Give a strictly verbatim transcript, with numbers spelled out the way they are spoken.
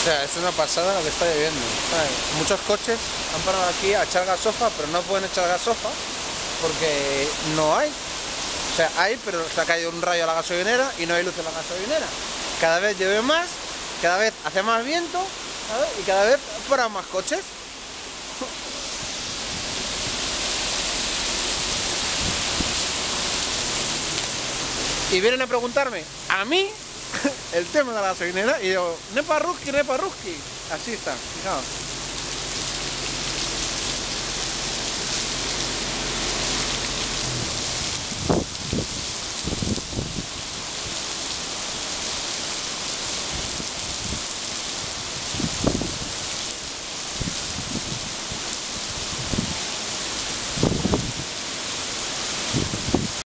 sea, es una pasada lo que está lloviendo, ¿sabes? Muchos coches han parado aquí a echar gasofa, pero no pueden echar gasofa porque no hay. O sea, hay, pero se ha caído un rayo a la gasolinera y no hay luz en la gasolinera. Cada vez llueve más, cada vez hace más viento, ¿sabes? Y cada vez paran más coches. Y vienen a preguntarme a mí el tema de la gasolinera y digo, nepa ruski, nepa ruski. Así está, fijaos.